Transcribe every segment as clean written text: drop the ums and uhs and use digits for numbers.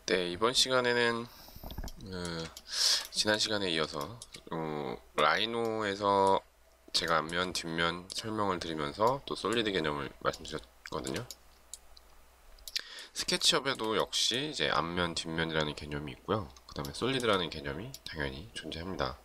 네, 이번 시간에는 지난 시간에 이어서 라이노에서 제가 앞면, 뒷면 설명을 드리면서 또 솔리드 개념을 말씀드렸거든요. 스케치업에도 역시 이제 앞면, 뒷면이라는 개념이 있고요. 그 다음에 솔리드라는 개념이 당연히 존재합니다.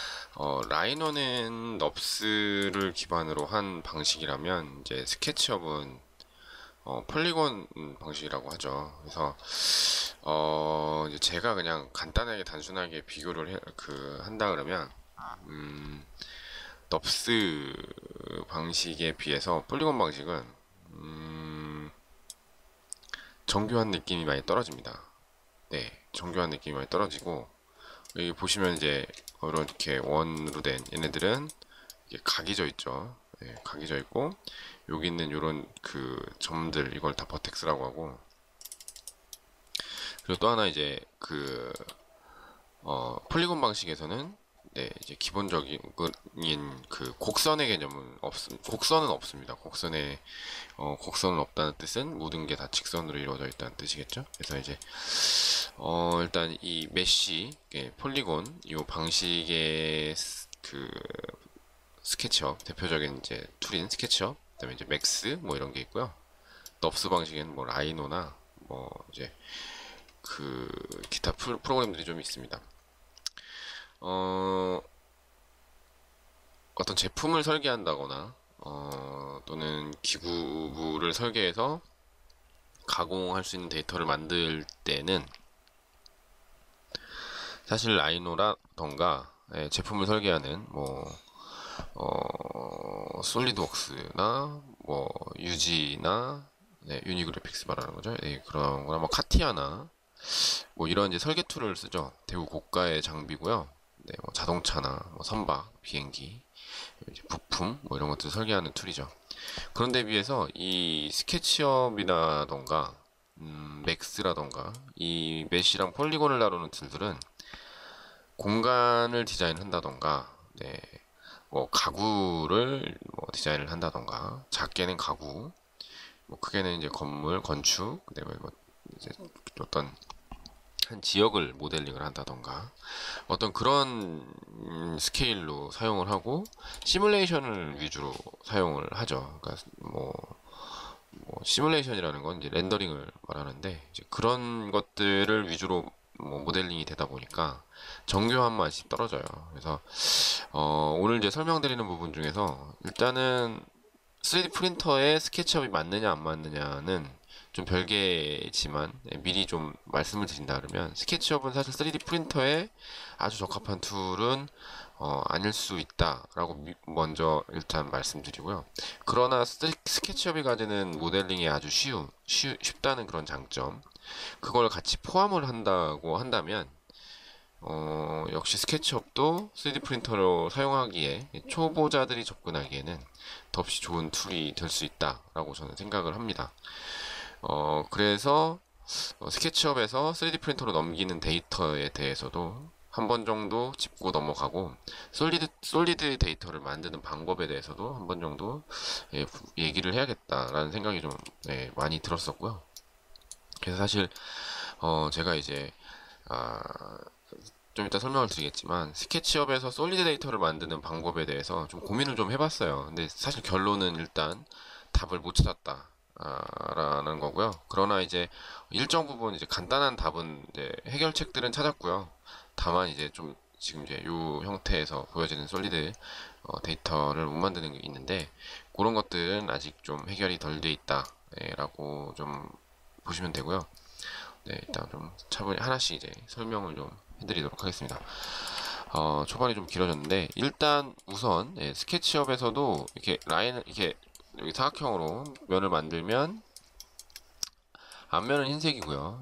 라이노는 넙스를 기반으로 한 방식이라면 이제 스케치업은 폴리곤 방식이라고 하죠. 그래서 이제 제가 그냥 간단하게 단순하게 비교를 한다 그러면 넙스 방식에 비해서 폴리곤 방식은 정교한 느낌이 많이 떨어집니다. 네, 정교한 느낌이 많이 떨어지고 여기 보시면 이제 이렇게 원으로 된 얘네들은 이게 각이져 있죠. 네, 각이져 있고 여기 있는 요런 그 점들 이걸 다 버텍스라고 하고, 그리고 또 하나 이제 폴리곤 방식에서는 네, 이제 기본적인 그 곡선의 개념은 곡선은 없습니다. 곡선은 없다는 뜻은 모든 게 다 직선으로 이루어져 있다는 뜻이겠죠. 그래서 이제 일단 이 메쉬, 폴리곤 이 방식의 스케치업 대표적인 이제 툴인 스케치업, 그다음에 이제 맥스 뭐 이런 게 있고요. 넙스 방식에는 뭐 라이노나 뭐 이제 기타 프로그램들이 좀 있습니다. 어떤 제품을 설계한다거나 또는 기구를 설계해서 가공할 수 있는 데이터를 만들 때는 사실 라이노라던가 제품을 설계하는 솔리드웍스나 뭐 유지나 유니그래픽스 말하는 거죠. 그런 거나 뭐 카티아나 뭐 이런 이제 설계 툴을 쓰죠. 대우 고가의 장비고요. 네, 뭐 자동차나 뭐 선박, 비행기, 이제 부품 뭐 이런 것들 설계하는 툴이죠. 그런데 비해서 이 스케치업이라던가 맥스라던가 이 메시랑 폴리곤을 다루는 툴들은 공간을 디자인한다던가, 네, 뭐 가구를 뭐 디자인을 한다던가, 작게는 가구, 뭐 크게는 이제 건물, 건축, 그다음에 뭐 이제 어떤 한 지역을 모델링을 한다던가 어떤 그런 스케일로 사용을 하고 시뮬레이션을 위주로 사용을 하죠. 그러니까 시뮬레이션이라는 건 이제 렌더링을 말하는데 이제 그런 것들을 위주로 모델링이 되다 보니까 정교한 맛이 떨어져요. 그래서 오늘 이제 설명드리는 부분 중에서 일단은 3D 프린터에 스케치업이 맞느냐 안 맞느냐는 좀 별개지만 미리 좀 말씀을 드린다 그러면 스케치업은 사실 3D 프린터에 아주 적합한 툴은 아닐 수 있다라고 먼저 일단 말씀드리고요. 그러나 스케치업이 가지는 모델링이 아주 쉽다는 그런 장점, 그걸 같이 포함을 한다고 한다면 역시 스케치업도 3D 프린터로 사용하기에 초보자들이 접근하기에는 더없이 좋은 툴이 될 수 있다라고 저는 생각을 합니다. 그래서 스케치업에서 3D 프린터로 넘기는 데이터에 대해서도 한 번 정도 짚고 넘어가고 솔리드 데이터를 만드는 방법에 대해서도 한 번 정도 얘기를 해야겠다라는 생각이 좀 많이 들었었고요. 그래서 사실 제가 이제 좀 이따 설명을 드리겠지만 스케치업에서 솔리드 데이터를 만드는 방법에 대해서 좀 고민을 좀 해봤어요. 근데 사실 결론은 일단 답을 못 찾았다 라는 거고요. 그러나 이제 일정 부분 이제 간단한 답은 이제 해결책들은 찾았고요. 다만 이제 좀 지금 이제 이 형태에서 보여지는 솔리드 데이터를 못 만드는 게 있는데 그런 것들은 아직 좀 해결이 덜 돼 있다 라고 좀 보시면 되고요. 네, 일단 좀 차분히 하나씩 이제 설명을 좀 해드리도록 하겠습니다. 초반이 좀 길어졌는데 일단 우선 스케치업에서도 이렇게 라인을 이렇게 여기 사각형으로 면을 만들면 앞면은 흰색이고요.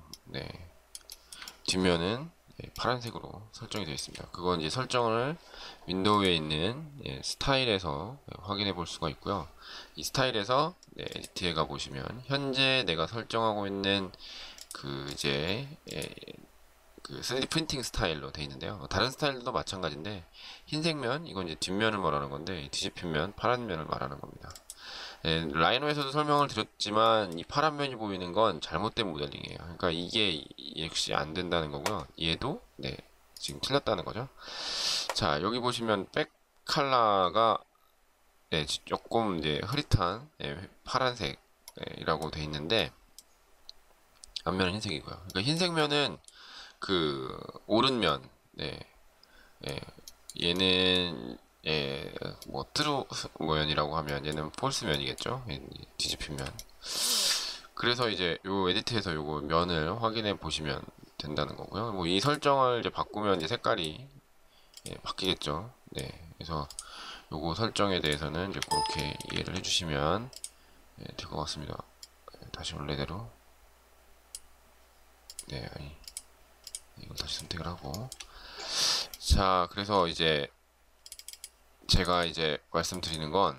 뒷면은 파란색으로 설정이 되어 있습니다. 그건 이제 설정을 윈도우에 있는 스타일에서 확인해 볼 수가 있고요. 이 스타일에서 에디트에 가 보시면 현재 내가 설정하고 있는 이제 3D 프린팅 스타일로 되어 있는데요. 다른 스타일도 마찬가지인데 흰색 면 이건 이제 뒷면을 말하는 건데 뒤집힌 면 파란 면을 말하는 겁니다. 예, 라이노에서도 설명을 드렸지만 이 파란 면이 보이는 건 잘못된 모델링이에요. 그러니까 이게 역시 안 된다는 거고요. 얘도 네, 지금 틀렸다는 거죠. 자, 여기 보시면 백 컬러가 네, 조금 이제 흐릿한 파란색이라고 돼 있는데 앞면은 흰색이고요. 그러니까 흰색면은 그 오른면, 네, 예, 얘는 뭐 트루 면이라고 하면 얘는 폴스 면이겠죠. 뒤집힌 면. 그래서 이제 요 에디트에서 요거 면을 확인해 보시면 된다는 거고요. 뭐 이 설정을 이제 바꾸면 이제 색깔이 바뀌겠죠. 네, 그래서 요거 설정에 대해서는 이제 그렇게 이해를 해주시면 될 것 같습니다. 다시 원래대로. 네, 아니 이걸 다시 선택을 하고. 자, 그래서 이제 제가 이제 말씀드리는 건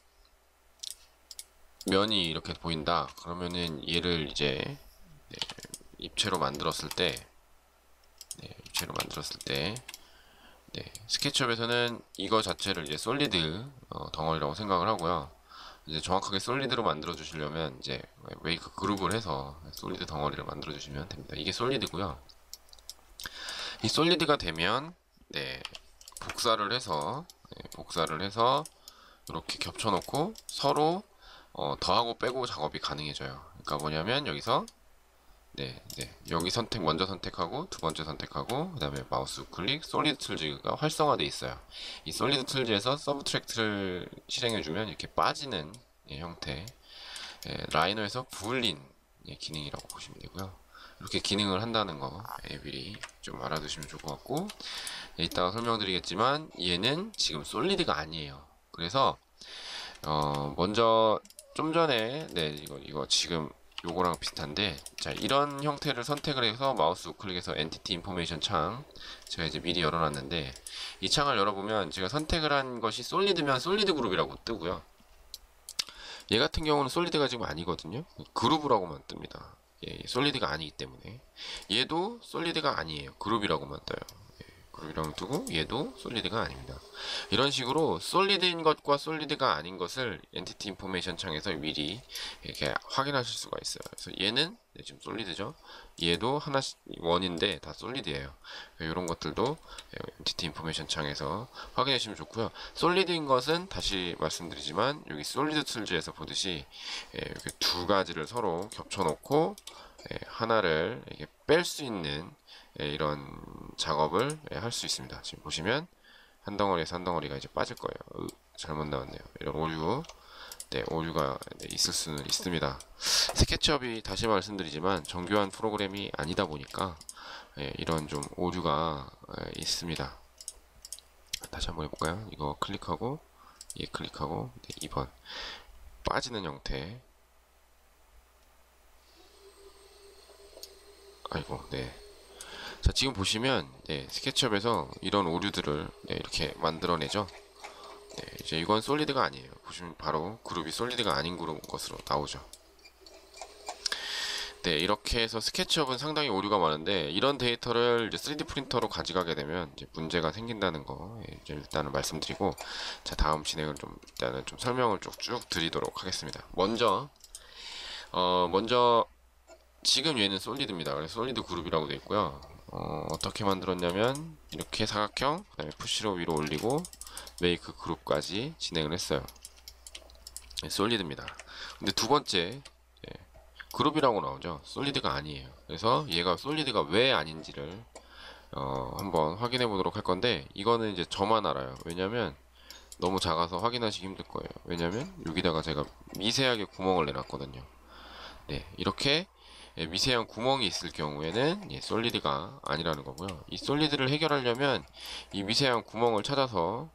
면이 이렇게 보인다. 그러면은 얘를 이제 입체로 만들었을 때, 스케치업에서는 이거 자체를 이제 솔리드 덩어리라고 생각을 하고요. 이제 정확하게 솔리드로 만들어 주시려면 이제 웨이크 그룹을 해서 솔리드 덩어리를 만들어 주시면 됩니다. 이게 솔리드고요. 이 솔리드가 되면 복사를 해서 이렇게 겹쳐놓고 서로 더하고 빼고 작업이 가능해져요. 그러니까 뭐냐면 여기서 여기 먼저 선택하고 두 번째 선택하고 그 다음에 마우스 우클릭 솔리드 툴즈가 활성화되어 있어요. 이 솔리드 툴즈에서 서브트랙트를 실행해주면 이렇게 빠지는 형태, 라이너에서 부을린 기능이라고 보시면 되고요. 이렇게 기능을 한다는 거 미리 좀 알아두시면 좋을 것 같고, 이따가 설명드리겠지만 얘는 지금 솔리드가 아니에요. 그래서 먼저 좀 전에 이거 지금 요거랑 비슷한데, 자, 이런 형태를 선택을 해서 마우스 우클릭해서 엔티티 인포메이션 창 제가 이제 미리 열어놨는데, 이 창을 열어보면 제가 선택을 한 것이 솔리드면 솔리드 그룹이라고 뜨고요. 얘 같은 경우는 솔리드가 지금 아니거든요. 그룹이라고만 뜹니다. 솔리드가 아니기 때문에. 얘도 솔리드가 아니에요. 그룹이라고만 떠요. 그룹이라고 뜨고 얘도 솔리드가 아닙니다. 이런 식으로 솔리드인 것과 솔리드가 아닌 것을 엔티티 인포메이션 창에서 미리 이렇게 확인하실 수가 있어요. 그래서 얘는 지금 솔리드죠. 얘도 하나씩 원인데 다 솔리드예요. 이런 것들도 엔티티 인포메이션 창에서 확인해 주시면 좋고요. 솔리드인 것은 다시 말씀드리지만 여기 솔리드 툴즈에서 보듯이 이렇게 두 가지를 서로 겹쳐놓고 하나를 뺄 수 있는 이런 작업을 할 수 있습니다. 지금 보시면 한 덩어리에서 한 덩어리가 이제 빠질 거예요. 잘못 나왔네요. 이런 오류가 있을 수는 있습니다. 스케치업이 다시 말씀드리지만 정교한 프로그램이 아니다 보니까 이런 좀 오류가 있습니다. 다시 한번 해볼까요? 이거 클릭하고 클릭하고 2번 빠지는 형태. 아이고, 자, 지금 보시면 스케치업에서 이런 오류들을 이렇게 만들어내죠. 이제 이건 솔리드가 아니에요. 보시면 바로 그룹이 솔리드가 아닌 것으로 나오죠. 이렇게 해서 스케치업은 상당히 오류가 많은데, 이런 데이터를 이제 3D 프린터로 가져가게 되면 이제 문제가 생긴다는 거 일단은 말씀드리고, 자, 다음 진행을 일단은 좀 설명을 쭉 드리도록 하겠습니다. 먼저 지금 얘는 솔리드입니다. 그래서 솔리드 그룹이라고 되어 있고요. 어떻게 만들었냐면 이렇게 사각형, 그 다음에 푸시로 위로 올리고 메이크 그룹까지 진행을 했어요. 솔리드입니다. 근데 두 번째 그룹이라고 나오죠. 솔리드가 아니에요. 그래서 얘가 솔리드가 왜 아닌지를 한번 확인해 보도록 할 건데, 이거는 이제 저만 알아요. 왜냐면 너무 작아서 확인하시기 힘들 거예요. 왜냐면 여기다가 제가 미세하게 구멍을 내놨거든요. 이렇게 미세한 구멍이 있을 경우에는 솔리드가 아니라는 거고요. 이 솔리드를 해결하려면 이 미세한 구멍을 찾아서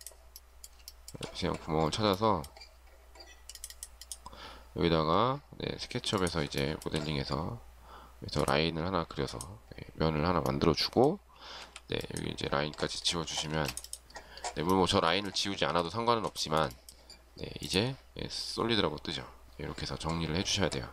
여기다가 스케치업에서 이제 모델링해서 여기서 라인을 하나 그려서 면을 하나 만들어주고, 여기 이제 라인까지 지워주시면, 물론 뭐 저 라인을 지우지 않아도 상관은 없지만 이제 솔리드라고 뜨죠. 이렇게 해서 정리를 해주셔야 돼요.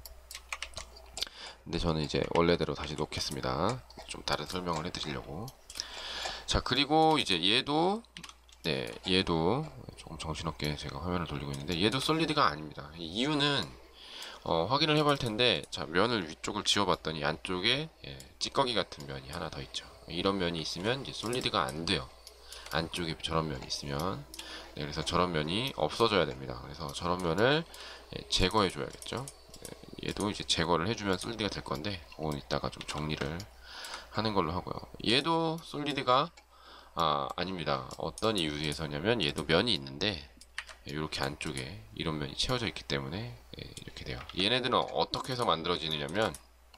근데 저는 이제 원래대로 다시 놓겠습니다. 좀 다른 설명을 해드리려고. 자, 그리고 이제 얘도 조금 정신없게 제가 화면을 돌리고 있는데 얘도 솔리드가 아닙니다. 이유는 확인을 해볼 텐데, 자, 면을 위쪽을 지워봤더니 안쪽에 찌꺼기 같은 면이 하나 더 있죠. 이런 면이 있으면 이제 솔리드가 안 돼요. 안쪽에 저런 면이 있으면. 네, 그래서 저런 면이 없어져야 됩니다. 그래서 저런 면을 제거해 줘야겠죠. 얘도 이제 제거를 해주면 솔리드가 될 건데, 그건 이따가 좀 정리를 하는 걸로 하고요. 얘도 솔리드가 아닙니다. 어떤 이유에서냐면 얘도 면이 있는데 이렇게 안쪽에 이런 면이 채워져 있기 때문에 이렇게 돼요. 얘네들은 어떻게 해서 만들어지느냐면,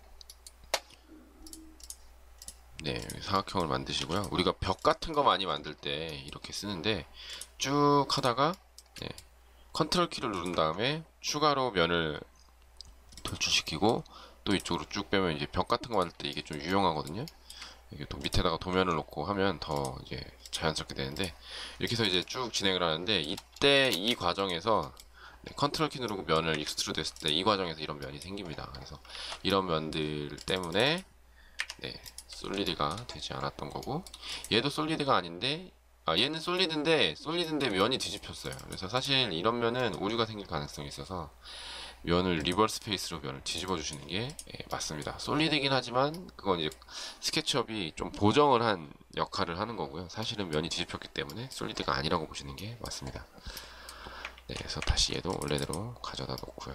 네, 사각형을 만드시고요. 우리가 벽 같은 거 많이 만들 때 이렇게 쓰는데, 쭉 하다가 컨트롤 키를 누른 다음에 추가로 면을 돌출시키고 또 이쪽으로 쭉 빼면 이제 벽 같은 거 만들 때 이게 좀 유용하거든요. 이게 또 밑에다가 도면을 놓고 하면 더 이제 자연스럽게 되는데, 이렇게 해서 이제 쭉 진행을 하는데, 이때 이 과정에서 컨트롤 키 누르고 면을 익스트루드 했을 때 이 과정에서 이런 면이 생깁니다. 그래서 이런 면들 때문에 솔리드가 되지 않았던 거고, 얘도 솔리드가 아닌데, 얘는 솔리드인데 면이 뒤집혔어요. 그래서 사실 이런 면은 오류가 생길 가능성이 있어서 면을 리버스 페이스로 면을 뒤집어 주시는 게 맞습니다. 솔리드이긴 하지만 그건 이제 스케치업이 좀 보정을 한 역할을 하는 거고요. 사실은 면이 뒤집혔기 때문에 솔리드가 아니라고 보시는 게 맞습니다. 네, 그래서 다시 얘도 원래대로 가져다 놓고요.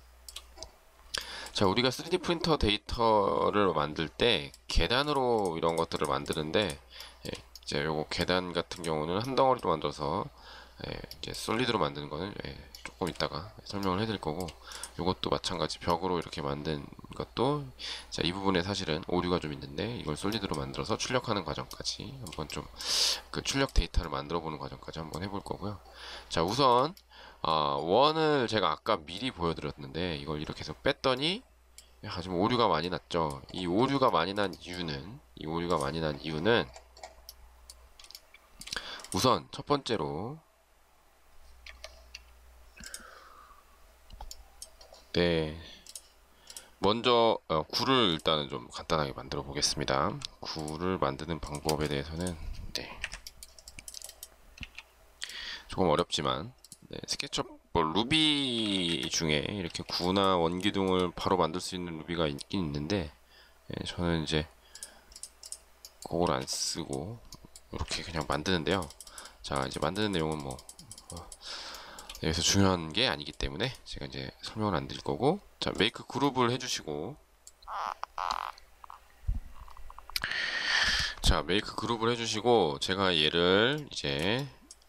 자, 우리가 3D 프린터 데이터를 만들 때 계단으로 이런 것들을 만드는데, 이제 요거 계단 같은 경우는 한 덩어리로 만들어서 이제 솔리드로 만드는 거는 조금 이따가 설명을 해드릴 거고, 요것도 마찬가지 벽으로 이렇게 만든 것도, 자, 이 부분에 사실은 오류가 좀 있는데 이걸 솔리드로 만들어서 출력하는 과정까지 한번 좀 그 출력 데이터를 만들어 보는 과정까지 한번 해볼 거고요. 자, 우선 원을 제가 아까 미리 보여드렸는데 이걸 이렇게 해서 뺐더니 지금 오류가 많이 났죠. 이 오류가 많이 난 이유는 우선 첫 번째로 먼저 굴을 일단은 좀 간단하게 만들어 보겠습니다. 굴을 만드는 방법에 대해서는 조금 어렵지만, 스케치업 루비 중에 이렇게 구나 원기둥을 바로 만들 수 있는 루비가 있긴 있는데, 저는 이제 그걸 안 쓰고 이렇게 그냥 만드는데요. 자, 이제 만드는 내용은 여기서 중요한 게 아니기 때문에 제가 이제 설명을 안 드릴 거고, 자, 메이크 그룹을 해주시고, 제가 얘를 이제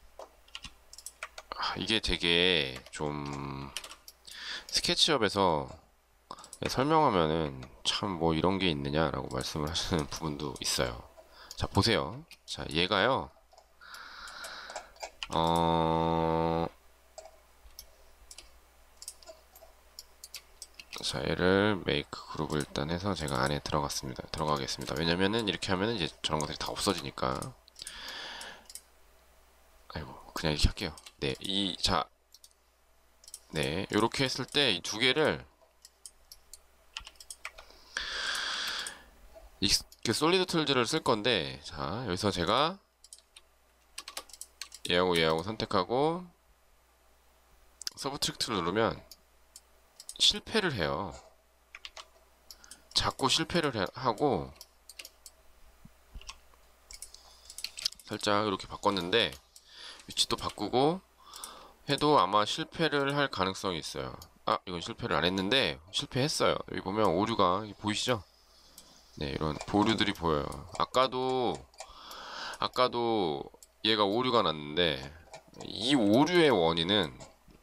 이게 되게 좀 스케치업에서 설명하면은 참 뭐 이런 게 있느냐라고 말씀을 하시는 부분도 있어요. 자, 보세요. 자, 얘가요, 자, 얘를 메이크 그룹을 일단 해서 제가 안에 들어가겠습니다. 왜냐면은 이렇게 하면은 이제 저런 것들이 다 없어지니까. 아이고, 그냥 이렇게 할게요. 요렇게 했을 때 이 두 개를 솔리드 툴즈를 쓸 건데, 자, 여기서 제가 얘하고 선택하고 서브트랙트를 누르면 실패를 해요. 자꾸 실패를 하고, 살짝 이렇게 바꿨는데 위치도 바꾸고 해도 아마 실패를 할 가능성이 있어요. 이건 실패를 안 했는데 실패했어요. 여기 보면 오류가 보이시죠? 네, 이런 보류들이 보여요. 아까도 얘가 오류가 났는데, 이 오류의 원인은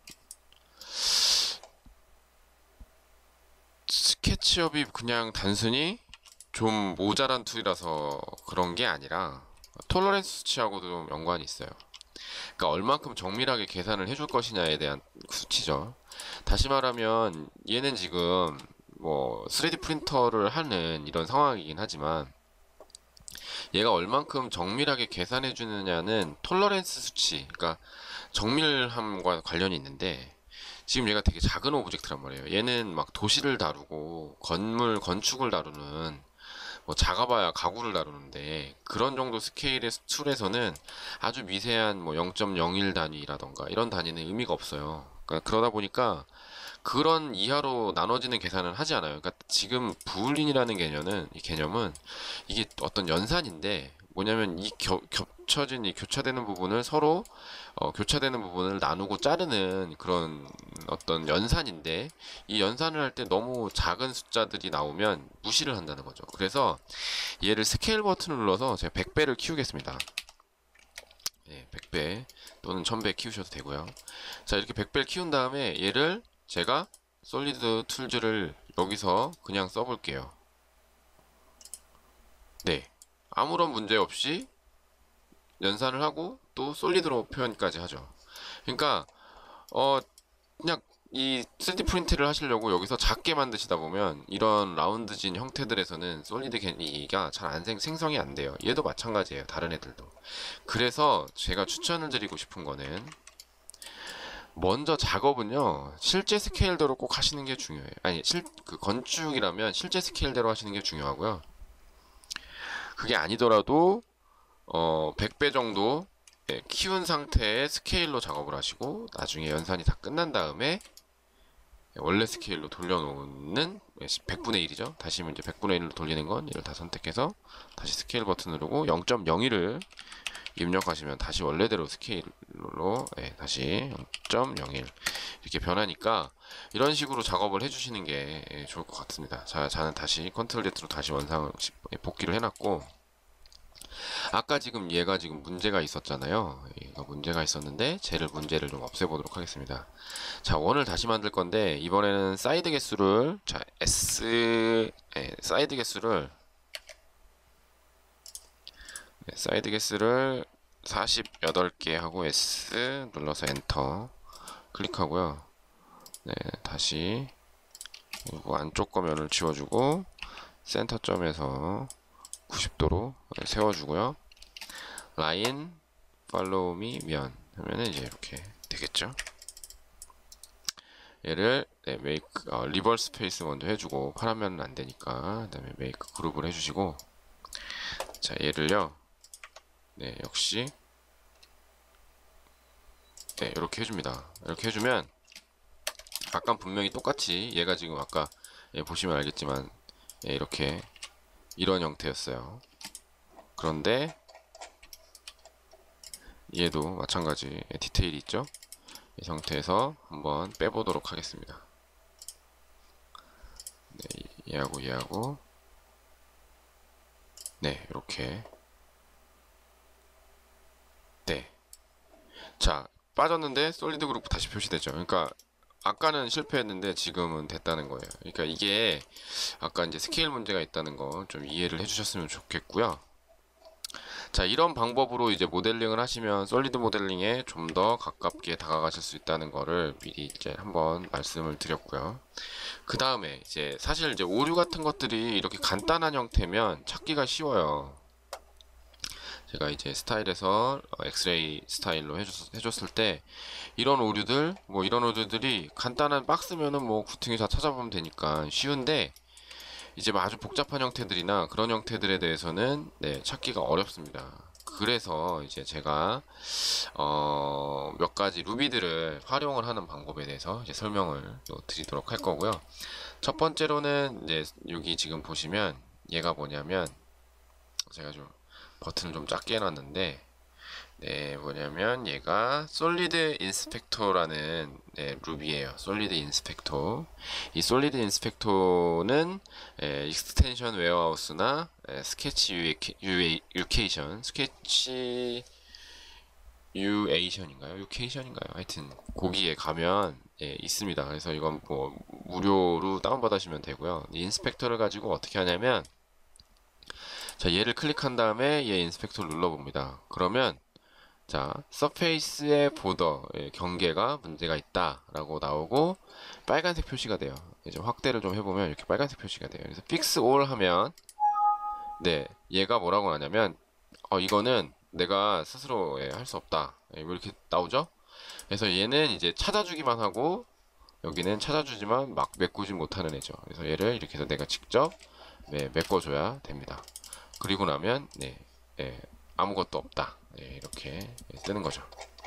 스케치업이 그냥 단순히 좀 모자란 툴이라서 그런 게 아니라 톨러런스 수치하고도 좀 연관이 있어요. 그러니까 얼만큼 정밀하게 계산을 해줄 것이냐에 대한 수치죠. 다시 말하면 얘는 지금 3D 프린터를 하는 이런 상황이긴 하지만, 얘가 얼만큼 정밀하게 계산해 주느냐는 톨러런스 수치, 그러니까 정밀함과 관련이 있는데, 지금 얘가 되게 작은 오브젝트란 말이에요. 얘는 막 도시를 다루고 건축을 다루는 뭐 작아봐야 가구를 다루는데 그런 정도 스케일의 툴에서는 아주 미세한 뭐 0.01 단위라던가 이런 단위는 의미가 없어요. 그러니까 그러다 보니까 그런 이하로 나눠지는 계산을 하지 않아요. 그러니까 지금 부울린이라는 개념은 이게 어떤 연산인데 뭐냐면 이 겹쳐진 이 교차되는 부분을 서로 교차되는 부분을 나누고 자르는 그런 어떤 연산인데 이 연산을 할 때 너무 작은 숫자들이 나오면 무시를 한다는 거죠. 그래서 얘를 스케일 버튼을 눌러서 제가 100배를 키우겠습니다. 예, 100배 또는 1000배 키우셔도 되고요. 자, 이렇게 100배를 키운 다음에 얘를 제가 솔리드 툴즈를 여기서 그냥 써볼게요. 네, 아무런 문제 없이 연산을 하고 또 솔리드로 표현까지 하죠. 그러니까 그냥 이 3D 프린트를 하시려고 여기서 작게 만드시다 보면 이런 라운드진 형태들에서는 솔리드 개니가 잘 생성이 안 돼요. 얘도 마찬가지예요. 다른 애들도. 그래서 제가 추천을 드리고 싶은 거는 먼저 작업은요 실제 스케일대로 꼭 하시는 게 중요해요. 아니 그 건축이라면 실제 스케일대로 하시는 게 중요하고요. 그게 아니더라도 100배 정도 키운 상태의 스케일로 작업을 하시고 나중에 연산이 다 끝난 다음에 원래 스케일로 돌려놓는 100분의 1이죠. 다시 이제 100분의 1로 돌리는 건 얘를 다 선택해서 다시 스케일 버튼 누르고 0.01을 입력하시면 다시 원래대로 스케일로 다시 0.01 이렇게 변하니까 이런 식으로 작업을 해주시는 게 좋을 것 같습니다. 자, 저는 다시 컨트롤 Z로 다시 원상을 복귀를 해놨고 아까 지금 얘가 지금 문제가 있었잖아요. 얘가 문제가 있었는데 쟤를 문제를 좀 없애보도록 하겠습니다. 자, 원을 다시 만들 건데 이번에는 사이드 개수를 사이드 개수를 48개 하고 S 눌러서 엔터 클릭하고요. 네, 다시 그리고 안쪽 거면을 지워주고 센터점에서 90도로 세워주고요. 라인 팔로우 미 면 하면은 이제 이렇게 되겠죠. 얘를 메이크 리버스 스페이스 먼저 해주고 파라면은 안 되니까 그다음에 메이크 그룹을 해주시고 자 얘를요. 네 역시 이렇게 해줍니다. 이렇게 해주면 아까 분명히 똑같이 얘가 지금 아까 보시면 알겠지만 이렇게 이런 형태였어요. 그런데 얘도 마찬가지 디테일이 있죠. 이 상태에서 한번 빼보도록 하겠습니다. 네, 얘하고 네 이렇게 자 빠졌는데 솔리드 그룹 다시 표시되죠. 그러니까 아까는 실패했는데 지금은 됐다는 거예요. 그러니까 이게 아까 이제 스케일 문제가 있다는 거 좀 이해를 해주셨으면 좋겠고요. 자, 이런 방법으로 이제 모델링을 하시면 솔리드 모델링에 좀 더 가깝게 다가가실 수 있다는 거를 미리 이제 한번 말씀을 드렸고요. 그 다음에 이제 사실 이제 오류 같은 것들이 이렇게 간단한 형태면 찾기가 쉬워요. 제가 이제 스타일에서 엑스레이 스타일로 해줬을 때 이런 오류들이 간단한 박스면은 뭐 구팅이 다 찾아보면 되니까 쉬운데 이제 아주 복잡한 형태들이나 그런 형태들에 대해서는 찾기가 어렵습니다. 그래서 이제 제가 몇 가지 루비들을 활용을 하는 방법에 대해서 이제 설명을 또 드리도록 할 거고요. 첫 번째로는 이제 여기 지금 보시면 얘가 뭐냐면 제가 좀 버튼을 좀 작게 해놨는데 뭐냐면 얘가 솔리드 인스펙터라는 루비예요. 솔리드 인스펙터. 이 솔리드 인스펙터는 익스텐션 웨어하우스나 스케치 유케이션, 스케치 유에이션인가요? 유케이션인가요? 하여튼 거기에 가면 있습니다. 그래서 이건 뭐 무료로 다운받으시면 되고요. 이 인스펙터를 가지고 어떻게 하냐면 자 얘를 클릭한 다음에 얘 인스펙터를 눌러봅니다. 그러면 자 서페이스의 보더 경계가 문제가 있다 라고 나오고 빨간색 표시가 돼요. 이제 확대를 좀 해보면 이렇게 빨간색 표시가 돼요. 그래서 fix all 하면 얘가 뭐라고 하냐면 이거는 내가 스스로 할 수 없다 이렇게 나오죠. 그래서 얘는 이제 찾아주기만 하고 여기는 찾아주지만 막 메꾸지 못하는 애죠. 그래서 얘를 이렇게 해서 내가 직접 네, 메꿔줘야 됩니다. 그리고 나면 아무것도 없다, 이렇게 뜨는 거죠.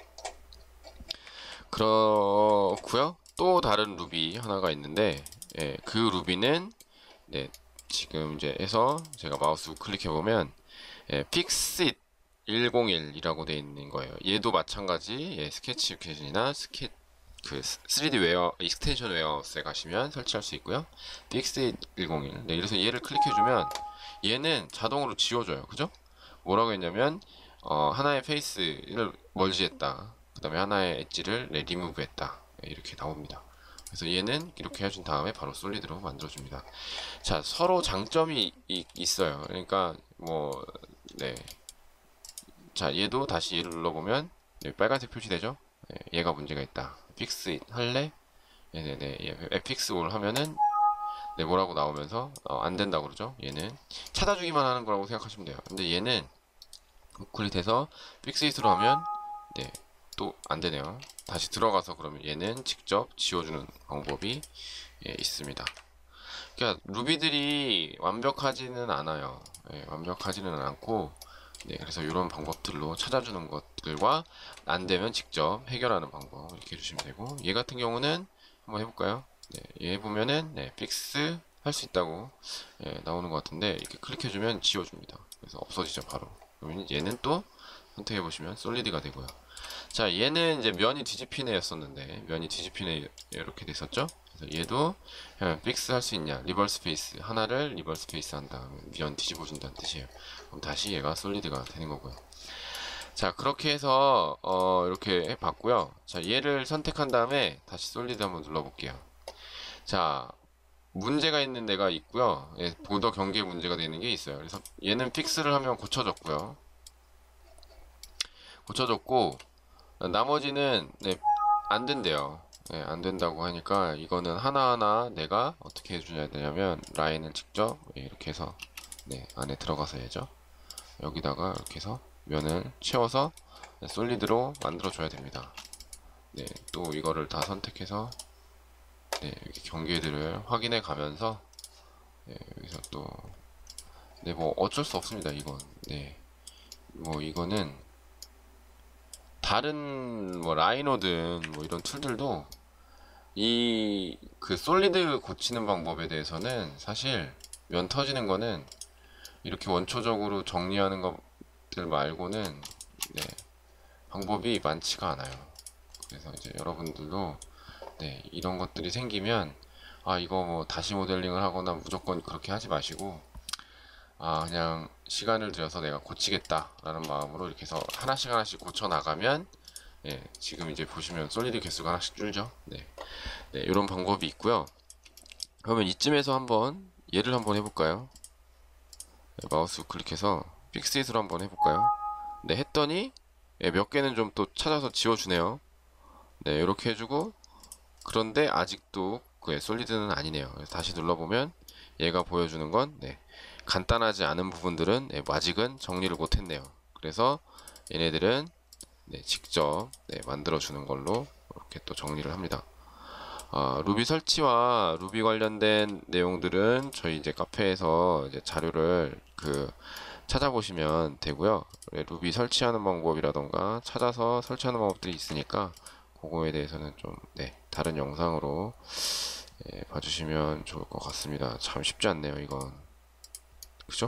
그렇고요. 또 다른 루비 하나가 있는데, 그 루비는 지금 이제 해서 제가 마우스 클릭해 보면 픽싯 101이라고 되어 있는 거예요. 얘도 마찬가지 스케치 뷰이나 그 3D 웨어 익스텐션 웨어하우스에 가시면 설치할 수 있고요. 픽싯 101. 그래서 얘를 클릭해주면 얘는 자동으로 지워져요. 그죠? 뭐라고 했냐면 하나의 페이스를 멀지했다. 그 다음에 하나의 엣지를 리무브했다. 이렇게 나옵니다. 그래서 얘는 이렇게 해준 다음에 바로 솔리드로 만들어줍니다. 자, 서로 장점이 있어요. 그러니까 자, 얘도 다시 얘를 눌러보면 빨간색 표시되죠? 얘가 문제가 있다. 픽스 할래? 얘 픽스 올 하면은 뭐라고 나오면서 안 된다고 그러죠? 얘는 찾아주기만 하는 거라고 생각하시면 돼요. 근데 얘는 우클릭해서 픽스 it으로 하면 또 안 되네요. 다시 들어가서 그러면 얘는 직접 지워주는 방법이 있습니다. 그러니까 루비들이 완벽하지는 않아요. 완벽하지는 않고 그래서 이런 방법들로 찾아주는 것들과 안 되면 직접 해결하는 방법 이렇게 해주시면 되고, 얘 같은 경우는 한번 해볼까요? 얘 보면은 픽스 할 수 있다고 나오는 것 같은데, 이렇게 클릭해주면 지워줍니다. 그래서 없어지죠 바로. 그러면 얘는 또 선택해보시면 솔리드가 되고요. 자, 얘는 이제 면이 뒤집히네 였었는데, 면이 뒤집히네 이렇게 됐었죠? 그래서 얘도 픽스 할 수 있냐, 리버스 페이스 하나를 리버스 페이스 한다, 면 뒤집어준다는 뜻이에요. 그럼 다시 얘가 솔리드가 되는 거고요. 자, 그렇게 해서 이렇게 해봤고요. 자, 얘를 선택한 다음에 다시 솔리드 한번 눌러볼게요. 자, 문제가 있는 데가 있고요. 보더 경계에 문제가 되는 게 있어요. 그래서 얘는 픽스를 하면 고쳐졌고요. 고쳐졌고, 나머지는 안 된대요. 안 된다고 하니까 이거는 하나하나 내가 어떻게 해주냐 되냐면, 라인을 직접 이렇게 해서 안에 들어가서 해야죠. 여기다가 이렇게 해서 면을 채워서 솔리드로 만들어 줘야 됩니다. 또 이거를 다 선택해서 이렇게 경계들을 확인해 가면서 여기서 또 뭐 어쩔 수 없습니다. 이건 뭐 이거는 다른 뭐 라이노든 뭐 이런 툴들도 이 그 솔리드 고치는 방법에 대해서는 사실 면 터지는 거는 이렇게 원초적으로 정리하는 것들 말고는 방법이 많지가 않아요. 그래서 이제 여러분들도 이런 것들이 생기면 이거 뭐 다시 모델링을 하거나 무조건 그렇게 하지 마시고, 그냥 시간을 들여서 내가 고치겠다 라는 마음으로 이렇게 해서 하나씩 하나씩 고쳐 나가면 지금 이제 보시면 솔리드 개수가 하나씩 줄죠. 이런 방법이 있고요. 그러면 이쯤에서 한번 얘를 한번 해볼까요? 마우스 클릭해서 픽스잇으로 한번 해볼까요? 했더니 몇 개는 좀 또 찾아서 지워주네요. 이렇게 해주고, 그런데 아직도 솔리드는 아니네요. 다시 눌러보면 얘가 보여주는 건 간단하지 않은 부분들은 아직은 정리를 못했네요. 그래서 얘네들은 직접 만들어주는 걸로 이렇게 또 정리를 합니다. 루비 설치와 루비 관련된 내용들은 저희 이제 카페에서 이제 자료를 찾아보시면 되고요. 루비 설치하는 방법이라던가 찾아서 설치하는 방법들이 있으니까 그거에 대해서는 좀 다른 영상으로 봐주시면 좋을 것 같습니다. 참 쉽지 않네요, 이건. 그죠?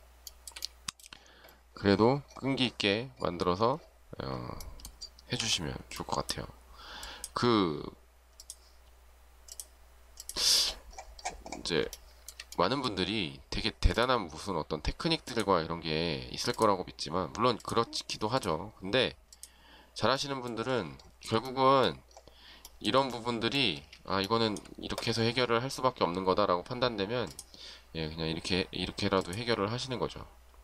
그래도 끈기 있게 만들어서 해주시면 좋을 것 같아요. 이제 많은 분들이 되게 대단한 무슨 어떤 테크닉들과 이런 게 있을 거라고 믿지만, 물론 그렇기도 하죠. 근데 잘하시는 분들은 결국은 이런 부분들이 이거는 이렇게 해서 해결을 할 수밖에 없는 거다라고 판단되면 그냥 이렇게라도 해결을 하시는 거죠.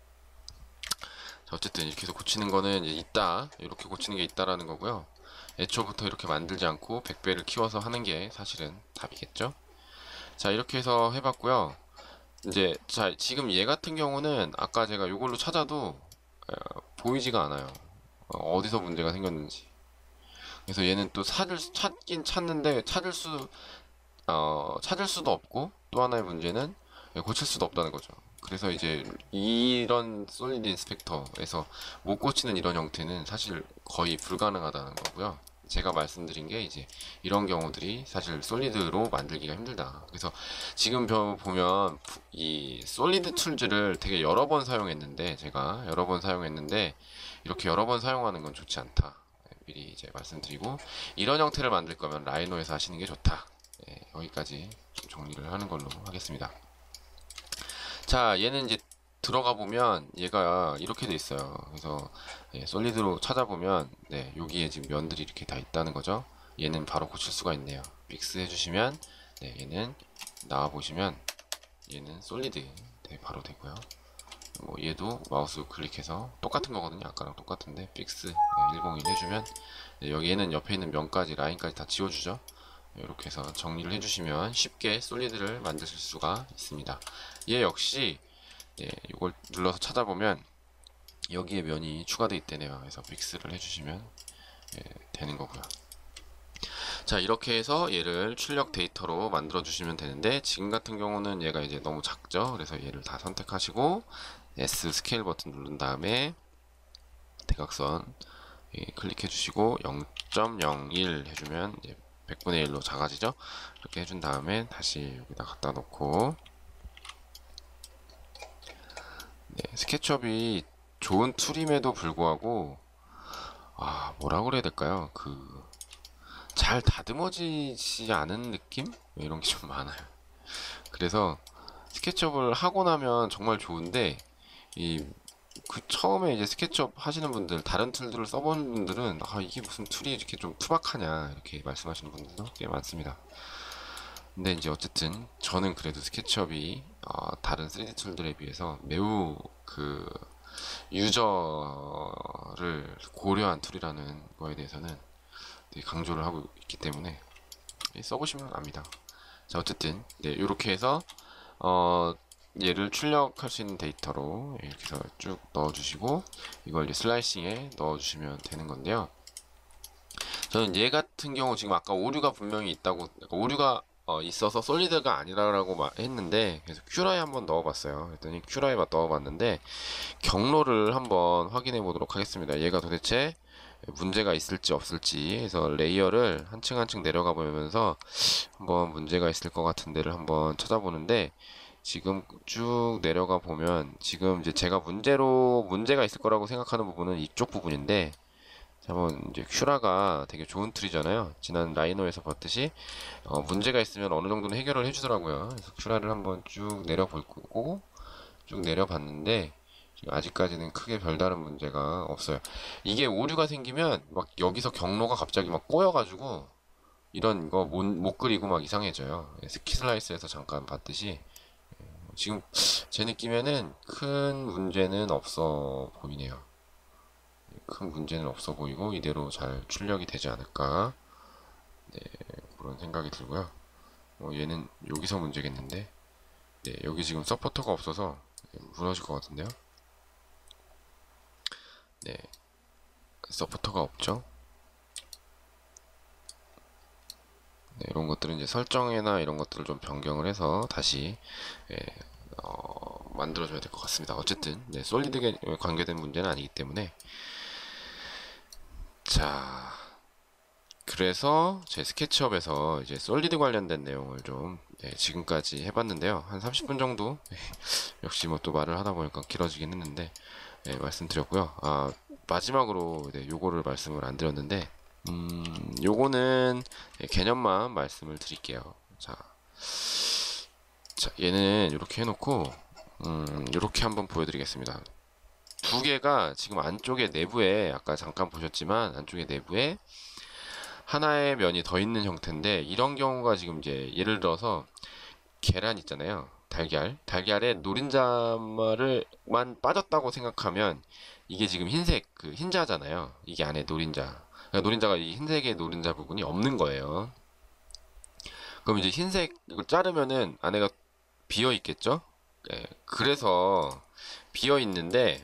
자, 어쨌든 이렇게 해서 고치는 거는 이제 이렇게 고치는 게 있다라는 거고요. 애초부터 이렇게 만들지 않고 100배를 키워서 하는 게 사실은 답이겠죠. 자, 이렇게 해서 해봤고요. 이제 지금 얘 같은 경우는 아까 제가 이걸로 찾아도 보이지가 않아요. 어디서 문제가 생겼는지. 그래서 얘는 또 찾긴 찾는데 찾을 수도 없고, 또 하나의 문제는 고칠 수도 없다는 거죠. 그래서 이제 이런 솔리드 인스펙터에서 못 고치는 이런 형태는 사실 거의 불가능하다는 거고요. 제가 말씀드린 게 이제 이런 경우들이 사실 솔리드로 만들기가 힘들다. 그래서 지금 보면 이 솔리드 툴즈를 되게 여러 번 사용했는데, 제가 여러 번 사용했는데 이렇게 여러 번 사용하는 건 좋지 않다. 미리 이제 말씀드리고, 이런 형태를 만들 거면 라이노에서 하시는 게 좋다. 여기까지 좀 정리를 하는 걸로 하겠습니다. 자, 얘는 이제 들어가 보면 얘가 이렇게 돼 있어요. 그래서 솔리드로 찾아보면 여기에 지금 면들이 이렇게 다 있다는 거죠. 얘는 바로 고칠 수가 있네요. 픽스 해주시면 얘는 나와 보시면 얘는 솔리드 바로 되고요. 뭐 얘도 마우스 클릭해서 똑같은 거거든요. 아까랑 똑같은데 픽스 101 해주면 여기에는 옆에 있는 면까지 라인까지 다 지워주죠. 이렇게 해서 정리를 해주시면 쉽게 솔리드를 만드실 수가 있습니다. 얘 역시 이걸 눌러서 찾아보면 여기에 면이 추가되어 있대네요. 그래서 픽스를 해주시면 되는 거고요. 자, 이렇게 해서 얘를 출력 데이터로 만들어 주시면 되는데, 지금 같은 경우는 얘가 이제 너무 작죠. 그래서 얘를 다 선택하시고 S 스케일 버튼 누른 다음에 대각선 클릭해 주시고 0.01 해주면 이제 100분의 1로 작아지죠. 이렇게 해준 다음에 다시 여기다 갖다 놓고, 스케치업이 좋은 툴임에도 불구하고 뭐라 그래야 될까요? 잘 다듬어지지 않은 느낌? 이런 게 좀 많아요. 그래서 스케치업을 하고 나면 정말 좋은데, 처음에 이제 스케치업 하시는 분들, 다른 툴들을 써보는 분들은 이게 무슨 툴이 이렇게 좀 투박하냐 이렇게 말씀하시는 분들도 꽤 많습니다. 근데 이제 어쨌든 저는 그래도 스케치업이 다른 3D 툴들에 비해서 매우 유저를 고려한 툴이라는 거에 대해서는 되게 강조를 하고 있기 때문에 써보시면 압니다. 자, 어쨌든 이렇게 해서 얘를 출력할 수 있는 데이터로 이렇게 해서 쭉 넣어주시고, 이걸 이제 슬라이싱에 넣어주시면 되는 건데요. 저는 얘 같은 경우 지금 아까 오류가 분명히 있다고, 오류가 있어서 솔리드가 아니라고 했는데, 그래서 큐라에 한번 넣어봤어요. 그랬더니 큐라에 넣어봤는데 경로를 한번 확인해 보도록 하겠습니다. 얘가 도대체 문제가 있을지 없을지 해서 레이어를 한층 한층 내려가 보면서 한번 문제가 있을 것 같은 데를 한번 찾아보는데, 지금 쭉 내려가 보면 지금 이제 제가 문제가 있을 거라고 생각하는 부분은 이쪽 부분인데, 한번 이제 큐라가 되게 좋은 툴이잖아요. 지난 라이노에서 봤듯이 문제가 있으면 어느 정도는 해결을 해주더라고요. 그래서 큐라를 한번 쭉 내려볼 거고, 쭉 내려봤는데 지금 아직까지는 크게 별다른 문제가 없어요. 이게 오류가 생기면 막 여기서 경로가 갑자기 막 꼬여가지고 이런 거 못 그리고 막 이상해져요. 스키 슬라이스에서 잠깐 봤듯이 지금 제 느낌에는 큰 문제는 없어 보이네요. 큰 문제는 없어 보이고 이대로 잘 출력이 되지 않을까, 그런 생각이 들고요. 얘는 여기서 문제겠는데, 여기 지금 서포터가 없어서 무너질 것 같은데요. 서포터가 없죠. 이런 것들은 이제 설정이나 이런 것들을 좀 변경을 해서 다시 만들어줘야 될 것 같습니다. 어쨌든 솔리드에 관계된 문제는 아니기 때문에. 자, 그래서 제 스케치업에서 이제 솔리드 관련된 내용을 좀 지금까지 해봤는데요. 한 30분 정도 역시 뭐 또 말을 하다 보니까 길어지긴 했는데 말씀드렸고요. 마지막으로 요거를 말씀을 안 드렸는데, 요거는 개념만 말씀을 드릴게요. 자, 얘는 이렇게 해놓고 이렇게 한번 보여드리겠습니다. 두 개가 지금 안쪽에 내부에, 아까 잠깐 보셨지만 안쪽에 내부에 하나의 면이 더 있는 형태인데, 이런 경우가 지금 이제 예를 들어서 계란 있잖아요. 달걀에 노린자만 빠졌다고 생각하면 이게 지금 흰색 흰자잖아요. 이게 안에 노린자. 그러니까 노린자가 이 흰색의 노린자 부분이 없는 거예요. 그럼 이제 흰색 이걸 자르면은 안에가 비어 있겠죠? 그래서 비어 있는데,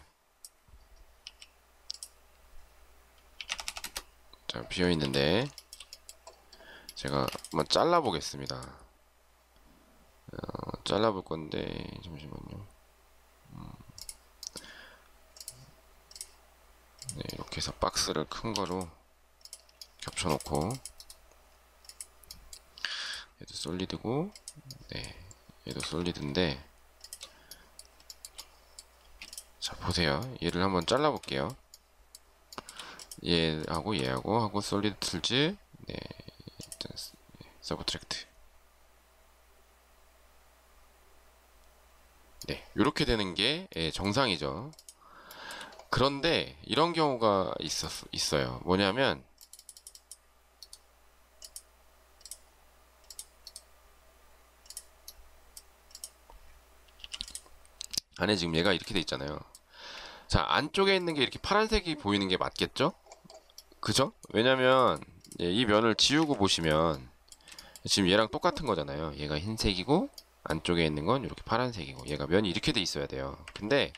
비어 있는데 제가 한번 잘라 보겠습니다. 잘라볼 건데 잠시만요. 네, 이렇게 해서 박스를 큰 거로 겹쳐놓고, 얘도 솔리드고, 네, 얘도 솔리드인데, 자 보세요. 얘를 한번 잘라볼게요. 얘하고 하고 솔리드 툴즈, 네, 일단 서브트랙트. 네, 이렇게 되는 게 정상이죠. 그런데 이런 경우가 있어요. 뭐냐면 안에 지금 얘가 이렇게 돼 있잖아요. 자, 안쪽에 있는 게 이렇게 파란색이 보이는 게 맞겠죠? 그죠? 왜냐면 이 면을 지우고 보시면 지금 얘랑 똑같은 거잖아요. 얘가 흰색이고 안쪽에 있는 건 이렇게 파란색이고, 얘가 면이 이렇게 돼 있어야 돼요. 근데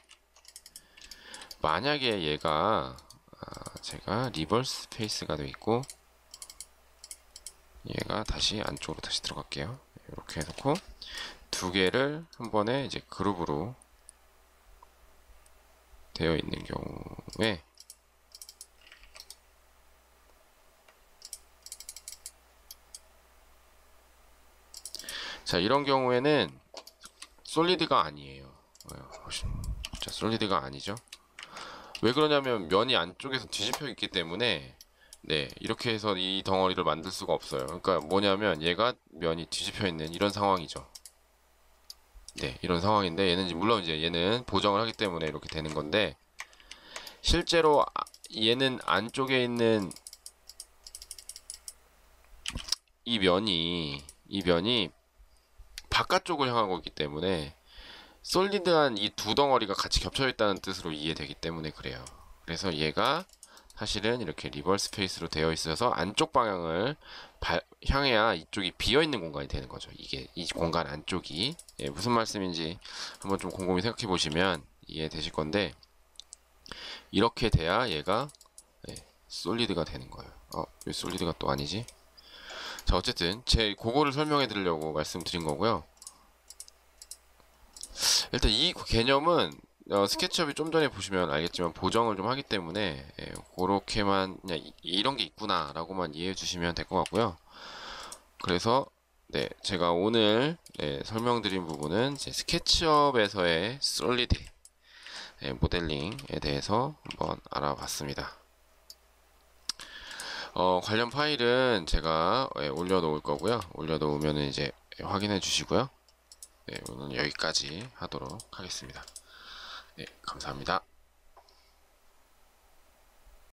만약에 얘가 제가 리버스 페이스가 돼 있고, 얘가 다시 안쪽으로 다시 들어갈게요. 이렇게 해놓고 두 개를 한 번에 이제 그룹으로 되어 있는 경우에, 자 이런 경우에는 솔리드가 아니에요. 자, 솔리드가 아니죠. 왜 그러냐면 면이 안쪽에서 뒤집혀 있기 때문에, 네, 이렇게 해서 이 덩어리를 만들 수가 없어요. 그러니까 뭐냐면 얘가 면이 뒤집혀 있는 이런 상황이죠. 네, 이런 상황인데, 얘는 물론 이제 얘는 보정을 하기 때문에 이렇게 되는 건데, 실제로 얘는 안쪽에 있는 이 면이 바깥쪽을 향하고 있기 때문에 솔리드한 이 두 덩어리가 같이 겹쳐 있다는 뜻으로 이해되기 때문에 그래요. 그래서 얘가 사실은 이렇게 리버스 페이스로 되어 있어서 안쪽 방향을 향해야 이쪽이 비어 있는 공간이 되는 거죠. 이게 이 공간 안쪽이, 무슨 말씀인지 한번 좀 곰곰이 생각해 보시면 이해되실 건데, 이렇게 돼야 얘가 솔리드가 되는 거예요. 왜 솔리드가 또 아니지? 자, 어쨌든 그거를 설명해 드리려고 말씀드린 거고요. 일단 이 개념은 스케치업이 좀 전에 보시면 알겠지만 보정을 좀 하기 때문에, 그렇게만 그냥 이런 게 있구나 라고만 이해해 주시면 될 것 같고요. 그래서 네, 제가 오늘 설명드린 부분은 제 스케치업에서의 솔리드 모델링에 대해서 한번 알아봤습니다. 관련 파일은 제가 올려놓을 거고요. 올려놓으면 이제 확인해 주시고요. 네, 오늘 여기까지 하도록 하겠습니다. 네, 감사합니다.